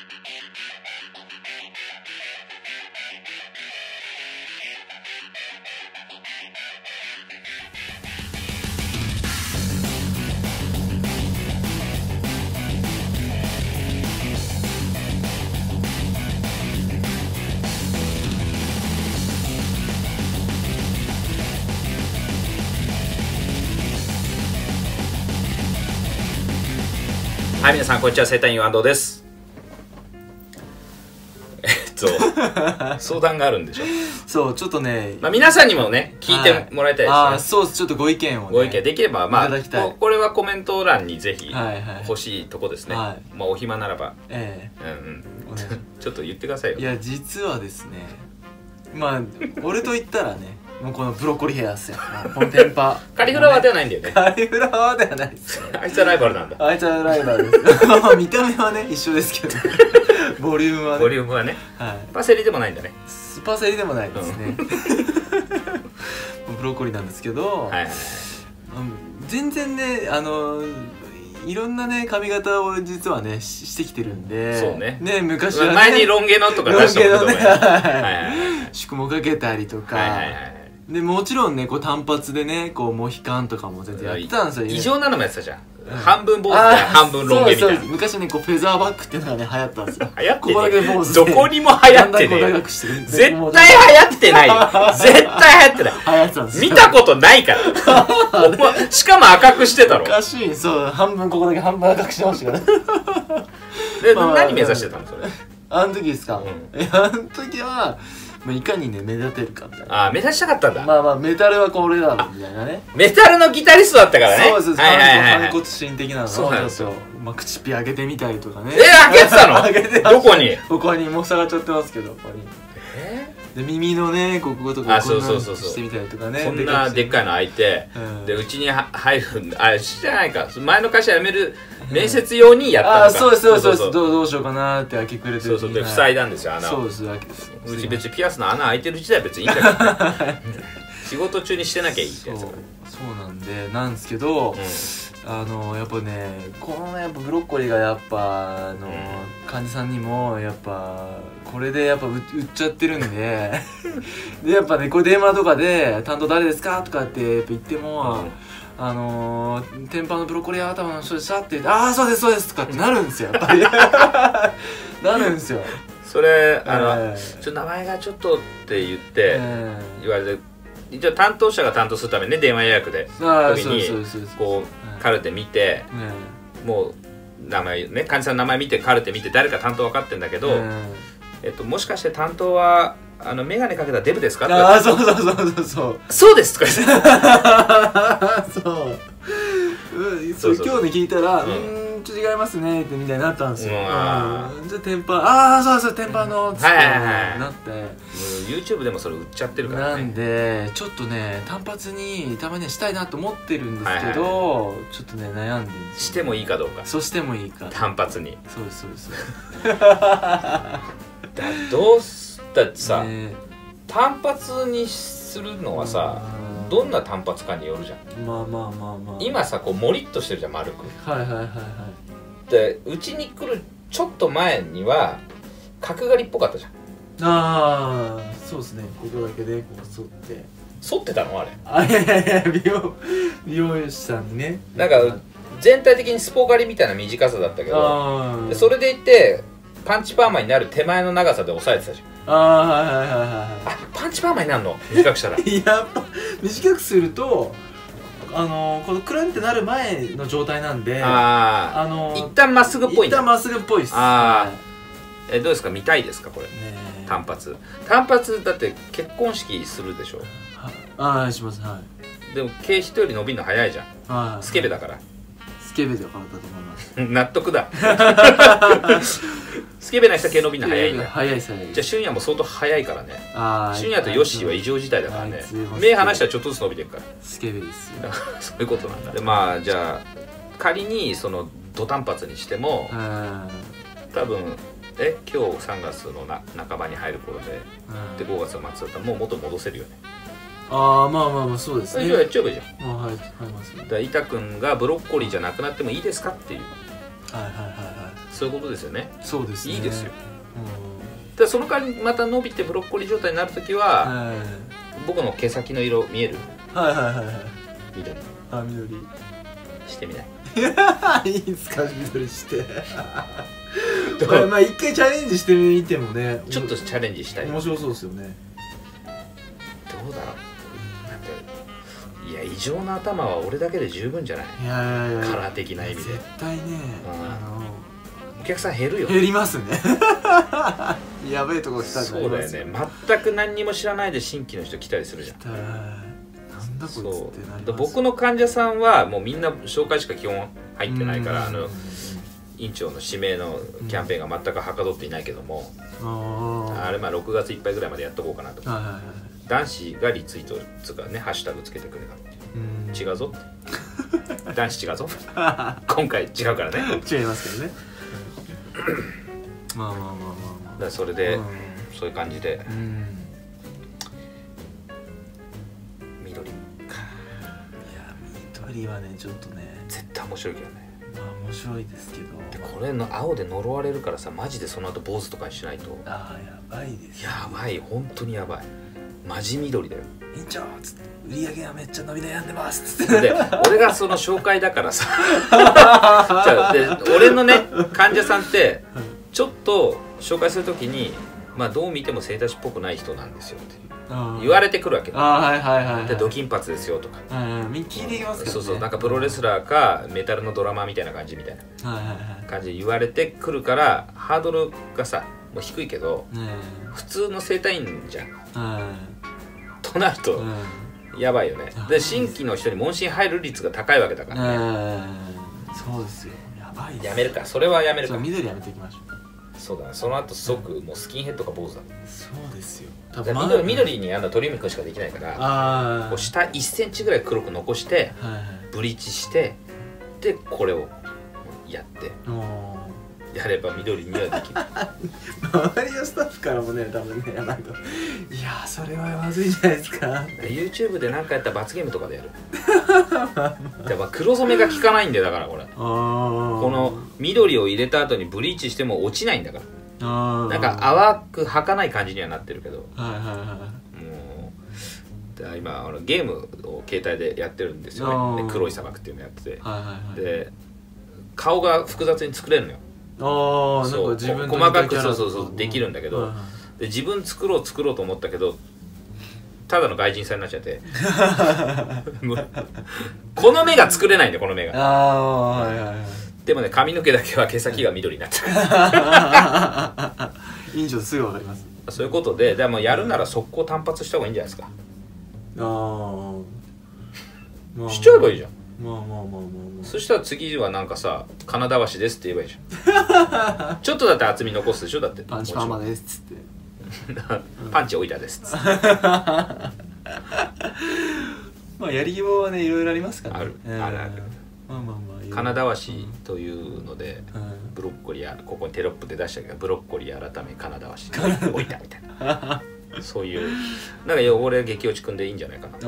はい、皆さんこんにちは、生体院安藤です。相談があるんでしょ。 そう、ちょっとね、 まあ皆さんにもね聞いてもらいたいですね。 あ、そうです。ちょっとご意見をね、 ご意見できればまあいただきたい。 これはコメント欄にぜひはいはい欲しいとこですね。 はい、 まあお暇ならば、ちょっと言ってくださいよ。 いや実はですね、まあ俺と言ったらね、もうこのブロッコリーヘアっすよ。このテンパカリフラワーではないんだよね。 カリフラワーではないですよ。 あいつはライバルなんだ。 あいつはライバルです。見た目はね一緒ですけど、ボリュームはね。 ボリュームはね。 はい。 パセリでもないんだね。 スパセリでもないですね。ブロッコリーなんですけど、 はいはい、 全然ねいろんなね髪型を実はねしてきてるんで、 そうね。 ね、昔はね、 前にロン毛のとか出したことね。 宿毛かけたりとか。でもちろんねこう単発でねこうモヒカンとかも全然やってたんですよ。 異常なのもやってたじゃん。半分坊主で半分ロン毛みたいな。 昔ねこうフェザーバックっていうのがね流行ったんですよ。 流行ってここだけ坊主どこにも流行ってねえ。絶対流行ってないよ。絶対流行ってない。 流行ってたんですよ。 見たことないから。しかも赤くしてたろ。 おかしい。そう、半分ここだけ半分赤くしてましたからね。 で何目指してたのそれ。 あの時ですか。あの時は。いかにね目立てるかみたいな。 ああ、目指したかったんだ。 まあまあメタルはこれだみたいなね。メタルのギタリストだったからね。 そうです。反骨心的なのをちょっと口ピ上げてみたりとかね。 開けてたの？ 開けてどこに？ ここにもう塞がっちゃってますけど、ここに。で耳のねこことかこんなしてみたりとかね。 こんなでっかいの開いて、でうちに入るあれじゃないか。前の会社辞める面接用にやったのか。 あ、そうですそうですそうです。どうしようかなって開けくれてる。 そうで塞いだんですよ穴を。 そうです。 うち別にピアスの穴開いてる時代は別にいいんだけど。仕事中にしてなきゃいいってやつ。 そうなんですけど。やっぱねこのやっぱブロッコリーがやっぱ患者さんにもやっぱこれでやっぱ売っちゃってるんででやっぱねこれ電話とかで「担当誰ですか?」とかって言っても「天パのブロッコリー頭の人でした」って言って「ああそうですそうです」とかってなるんですよやっぱりなるんですよ。 それ名前がちょっとって言って言われて。一応担当者が担当するためにね電話予約で時にこうカルテ見てもう名前ね患者さんの名前見てカルテ見て誰か担当分かってんだけどもしかして担当は眼鏡かけたデブですかってああそうそうですとか言ってそう今日ね聞いたらちょっと違いますねってみたいになったんですよ。じゃあ天パああそう天パのつってなって YouTube でもそれ売っちゃってるからね。 なんでちょっとね単発にたまにはしたいなと思ってるんですけどちょっとね悩んでるんです。 してもいいかどうか。 そうしてもいいか単発に。 そうですどうだってさ単発にするのはさどんな単発かによるじゃん。 まあ今さこうモリッとしてるじゃん丸く。 はいでうちに来るちょっと前には角刈りっぽかったじゃん。 ああそうですね。ここだけでこう剃ってたのあれ。 いや美容師さんにねなんか全体的にスポ刈りみたいな短さだったけどそれでいってパンチパーマになる手前の長さで押さえてたじゃん。パンチパーマになるの短くしたら。 やっぱ短くするとこのクランってなる前の状態なんで一旦まっすぐっぽい。 一旦まっすぐっぽいっす。 どうですか見たいですかこれ単発だって結婚式するでしょ。 します。 でも毛人より伸びるの早いじゃん。スケベだから。 スケベだからだと思います。 納得だ。スケベな人は毛伸びるの早いんだよ。 早い。じゃあ俊也も相当早いからね。俊也とヨッシーは異常事態だからね。目離したらちょっとずつ伸びてるから。 スケベですよ。 そういうことなんだ。でまあじゃあ仮にそのド単発にしても多分今日3月の半ばに入る頃で5月の末だったらもう元戻せるよね。 まあそうですね。 じゃあやっちゃえばいいじゃん。 はいますね。 だから板くんがブロッコリーじゃなくなってもいいですかっていう。 そういうことですよね。 そうですね、 いいですよ。でその代わりまた伸びてブロッコリー状態になるときは、僕の毛先の色見える？ はいはいはいはい。 緑。 あ、緑してみない？ いいんすか、緑してまあ一回チャレンジしてみてもね、 ちょっとチャレンジしたい。 面白そうですよね。 どうだろう。いや、異常な頭は俺だけで十分じゃない？ いやいやいや、 カラー的な意味で絶対ね、 お客さん減るよ。 減りますねやべえとこ来たんそうだよね。全く何にも知らないで新規の人来たりするじゃん。 なんだこいつってなります。 僕の患者さんはもうみんな紹介しか基本入ってないから、院長の指名のキャンペーンが全くはかどっていないけども、あれまあ6月いっぱいぐらいまでやっとこうかなと。男子がリツイートつかね、ハッシュタグつけてくれたっていう。違うぞって男子違うぞ今回違うからね。 違いますけどねまあまあまあまあまあ、 だからそれで、そういう感じで、緑か。いや、緑はねちょっとね絶対面白いけどね。 まあ面白いですけど、 でこれの青で呪われるからさ、マジでその後坊主とかにしないと。 ああ、やばいですよ。 やばい、本当にやばい。マジ緑だよ。 院長っつって売り上げはめっちゃ伸び悩んでますっつってで俺がその紹介だからさじゃあで俺のね患者さんってちょっと紹介するときに、まあどう見ても整体師っぽくない人なんですよって言われてくるわけ。でド金髪ですよとか、 聞いていきますからね。 そうそう、なんかプロレスラーかメタルのドラマーみたいな感じみたいな感じで言われてくるから、ハードルがさもう低いけど、普通の整体院じゃんとなるとやばいよね。で新規の人に問診入る率が高いわけだからね。 そうですよ、やばいです。 やめるか、それはやめるか。 緑やめていきましょう。 そうだね、その後即もうスキンヘッドか坊主だ。 そうですよ。 緑にトリミングしかできないから、こう下1センチぐらい黒く残してブリーチして、でこれをやってやれば緑にはできる。 周りのスタッフからもね、多分ね、なんかいやそれはまずいじゃないですか。 YouTube で何かやったら罰ゲームとかでやる。やっぱ黒染めが効かないんだよ。だからこれこの緑を入れた後にブリーチしても落ちないんだから。なんか淡く儚い感じにはなってるけど、もう今ゲームを携帯でやってるんですよね。黒い砂漠っていうのやってて、で顔が複雑に作れるのよ。そう、細かくそうできるんだけど、で自分作ろうと思ったけど、ただの外人さんになっちゃってこの目が作れないんだよ、この目が。でもね、髪の毛だけは毛先が緑になっちゃう。印象すぐ分かります。 そういうことで、でもやるなら速攻単発した方がいいんじゃないですか。しちゃえばいいじゃん。そしたら次はなんかさ、金田橋ですって言えばいいじゃん。ちょっとだって厚み残すでしょ。だってパンチパーマですっつってパンチ置いたですっつってまあやりようはね、いろいろありますからね。 ある金田橋というので、ブロッコリー、ここにテロップで出したけど、ブロッコリー改め金田橋置いたみたいなそういうなんか汚れ激落ちくんでいいんじゃないかな。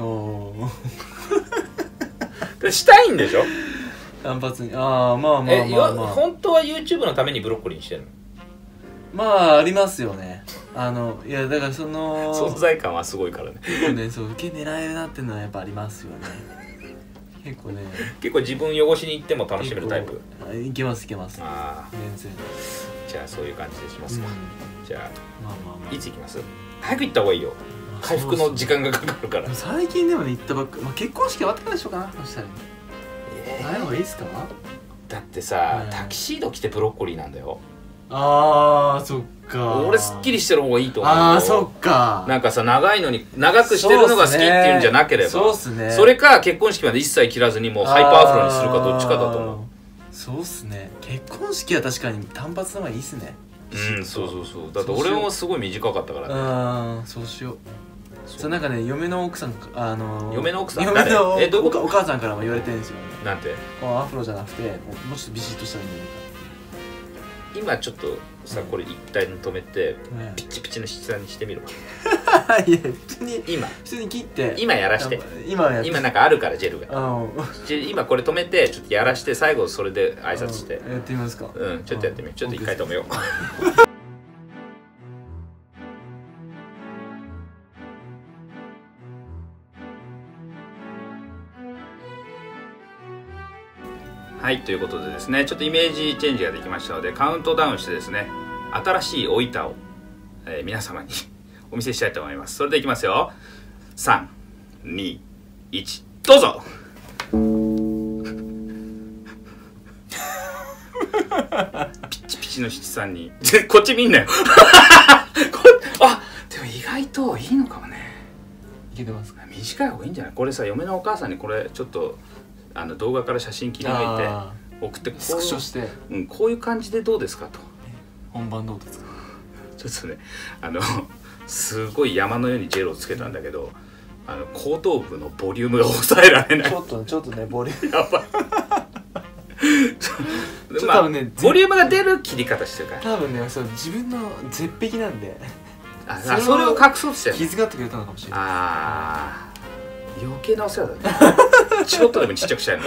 したいんでしょ、 単発に。本当は YouTube のためにブロッコリーにしてるの？ まあありますよね。いやだからその存在感はすごいからね。 結構ね、そう受け狙えるなっていうのはやっぱありますよね。結構ね。 結構自分汚しに行っても楽しめるタイプ。 いけます。全然。 じゃあそういう感じでしますか。じゃあいつ行きます？早く行った方がいいよ。回復の時間がかかるから。 最近でもね、行ったばっか。結婚式終わってからでしょうかな。そしたらない方がいいですか？ だってさ、タキシード着てブロッコリーなんだよ。 そっか。 俺すっきりしてる方がいいと思うよ。 そっか。 なんかさ、長いのに長くしてるのが好きっていうんじゃなければ、 そうっすね。 それか結婚式まで一切切らずにもうハイパーアフロにするかどっちかだと思う。 そうっすね。結婚式は確かに単発の方がいいっすね。 そうだって俺もすごい短かったからね。 そうしよう。そう、なんかね、嫁の奥さん嫁の奥さん、 誰？ どういうこと？ お母さんからも言われてるんですよ。 なんて？ アフロじゃなくてもうちょっとビシッとしたらいいんじゃないか。 今ちょっとさ、これ一体止めて、ピッチピチの質感にしてみるわ。 いや普通に切って今やらして、今なんかあるからジェルが今これ止めてちょっとやらして、最後それで挨拶してやってみますか。 うん、ちょっとやってみよう。ちょっと一回止めよう。はい、ということでですね、ちょっとイメージチェンジができましたので、カウントダウンしてですね、新しいお板を、皆様にお見せしたいと思います。それでいきますよ。3、2、1、どうぞ。ピッチピチの七三にこっち見んなよ。あ、でも意外といいのかもね。 いけてますか。 短い方がいいんじゃない。これさ、嫁のお母さんにこれちょっと動画から写真切り抜いて送って、 スクショして、 こういう感じでどうですかと。 本番どうですか。 ちょっとね、すごい山のようにジェルをつけたんだけど、後頭部のボリュームが抑えられない。 ちょっとね、ボリュームやばい。多分ね、ボリュームが出る切り方してるから。 多分ね、自分の絶壁なんで、 それを隠そうとしてる。 気遣ってくれたのかもしれない。 ああ、余計なお世話だね。ちょっとでもちっちゃくしたいの。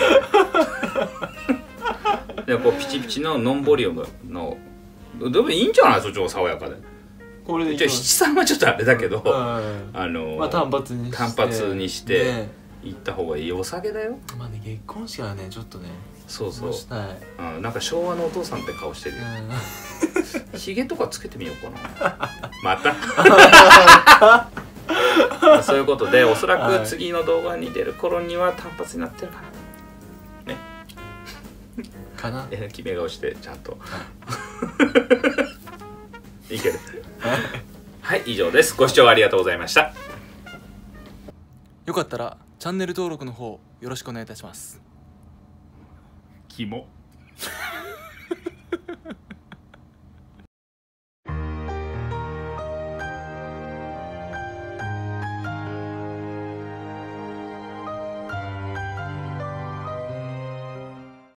でこうピチピチのノンボリュームのでもいいんじゃない。そっちも爽やかで。 これでじゃあ七三はちょっとあれだけど、 単発にして行った方がいい。お酒だよ。 まあね、結婚式はね、ちょっとね、 そうそう、なんか昭和のお父さんって顔してるよ。ひげとかつけてみようかな。また。そういうことで、おそらく次の動画に出る頃には単発になってるかな。ね。 かな。 決め顔してちゃんと。いける。はい、以上です。ご視聴ありがとうございました。 よかったらチャンネル登録の方よろしくお願いいたします。 キモ。